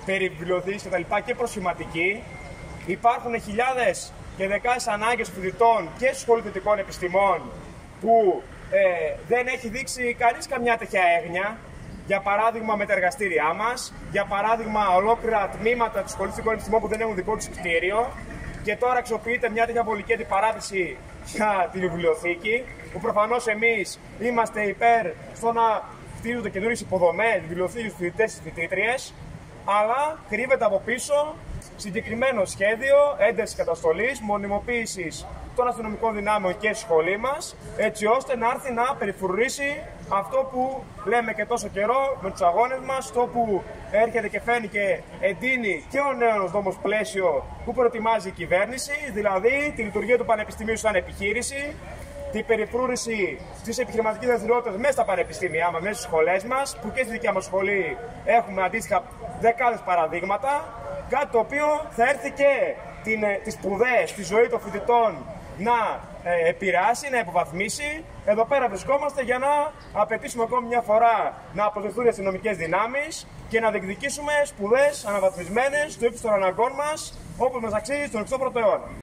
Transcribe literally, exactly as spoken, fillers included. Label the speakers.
Speaker 1: περί βιβλιοθήκης κτλ. Και προσχηματική. Υπάρχουν χιλιάδες και δεκάδες ανάγκες φοιτητών και στους σχολείους θετικών επιστημών που ε, δεν έχει δείξει κανείς καμιά τέτοια έγνοια. Για παράδειγμα, με τα εργαστήριά μας, για παράδειγμα, ολόκληρα τμήματα της σχολής θετικών επιστημών που δεν έχουν δικό τους κτίριο. Και τώρα αξιοποιείται μια τέτοια βολική αντιπαράθεση για τη βιβλιοθήκη, που προφανώς εμείς είμαστε υπέρ στο να χτίζονται καινούριες υποδομές, βιβλιοθήκες στους φοιτητές και φοιτήτριες, αλλά κρύβεται από πίσω συγκεκριμένο σχέδιο έντασης καταστολής, μονιμοποίησης των αστυνομικών δυνάμεων και στη σχολή μας, έτσι ώστε να έρθει να περιφρουρήσει αυτό που λέμε και τόσο καιρό με τους αγώνες μας, το που έρχεται και φαίνει και εντείνει και ο νέος νόμος πλαίσιο που προετοιμάζει η κυβέρνηση, δηλαδή τη λειτουργία του πανεπιστημίου σαν επιχείρηση, την περιφρούρηση της επιχειρηματικής δραστηριότητας μέσα στα πανεπιστήμια μας, μέσα στις σχολές μας, που και στη δικιά μας σχολή έχουμε αντίστοιχα δεκάδες παραδείγματα, κάτι το οποίο θα έρθει και την, τις σπουδές, τη ζωή των φοιτητών να ε, επηρεάσει, να υποβαθμίσει. Εδώ πέρα βρισκόμαστε για να απαιτήσουμε ακόμη μια φορά να αποσυρθούν οι αστυνομικές δυνάμεις και να διεκδικήσουμε σπουδές αναβαθμισμένες στο ύψος των αναγκών μας, όπως μας αξίζει στον εικοστό πρώτο αιώνα.